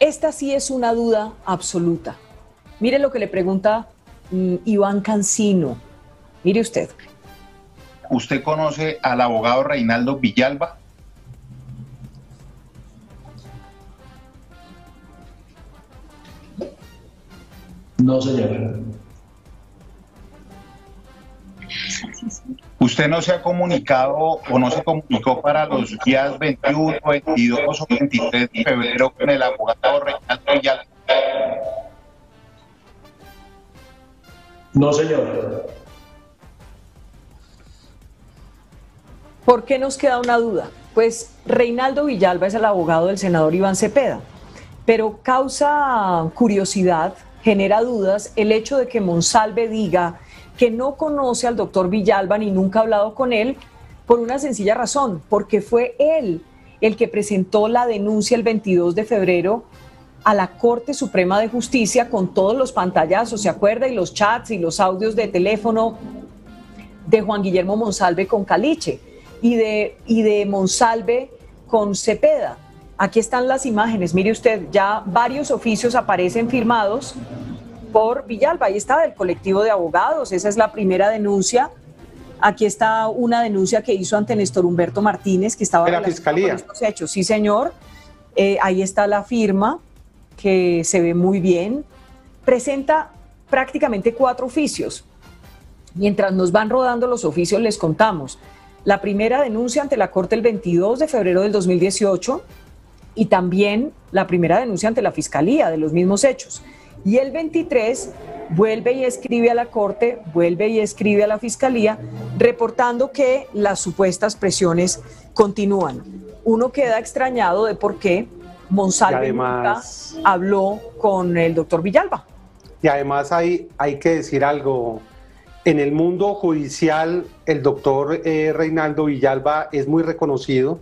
Esta sí es una duda absoluta. Mire lo que le pregunta Iván Cancino. Mire usted. ¿Usted conoce al abogado Reinaldo Villalba? No, señor. ¿Usted no se ha comunicado o no se comunicó para los días 21, 22 o 23 de febrero con el abogado Reinaldo Villalba? No, señor. ¿Por qué nos queda una duda? Pues Reinaldo Villalba es el abogado del senador Iván Cepeda, pero causa curiosidad, genera dudas el hecho de que Monsalve diga que no conoce al doctor Villalba ni nunca ha hablado con él por una sencilla razón, porque fue él el que presentó la denuncia el 22 de febrero a la Corte Suprema de Justicia con todos los pantallazos, ¿se acuerda? Y los chats y los audios de teléfono de Juan Guillermo Monsalve con Caliche y de Monsalve con Cepeda. Aquí están las imágenes, mire usted, ya varios oficios aparecen firmados por Villalba, ahí está, del colectivo de abogados, esa es la primera denuncia. Aquí está una denuncia que hizo ante Néstor Humberto Martínez, que estaba de la Fiscalía con estos hechos. Sí, señor, ahí está la firma, que se ve muy bien. Presenta prácticamente 4 oficios. Mientras nos van rodando los oficios, les contamos. La primera denuncia ante la Corte el 22 de febrero del 2018 y también la primera denuncia ante la Fiscalía de los mismos hechos. Y el 23 vuelve y escribe a la Corte, vuelve y escribe a la Fiscalía, reportando que las supuestas presiones continúan. Uno queda extrañado de por qué Monsalve nunca habló con el doctor Villalba. Y además hay que decir algo. En el mundo judicial, el doctor Reinaldo Villalba es muy reconocido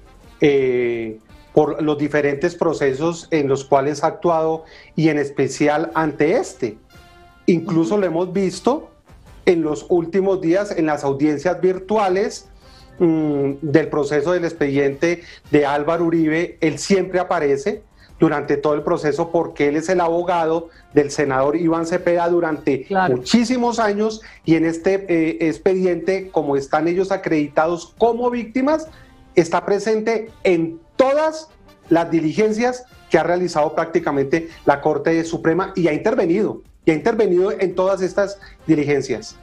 por los diferentes procesos en los cuales ha actuado y en especial ante este. Incluso lo hemos visto en los últimos días en las audiencias virtuales del proceso del expediente de Álvaro Uribe. Él siempre aparece durante todo el proceso porque él es el abogado del senador Iván Cepeda durante muchísimos años, y en este expediente, como están ellos acreditados como víctimas, está presente en todas las diligencias que ha realizado prácticamente la Corte Suprema y ha intervenido en todas estas diligencias.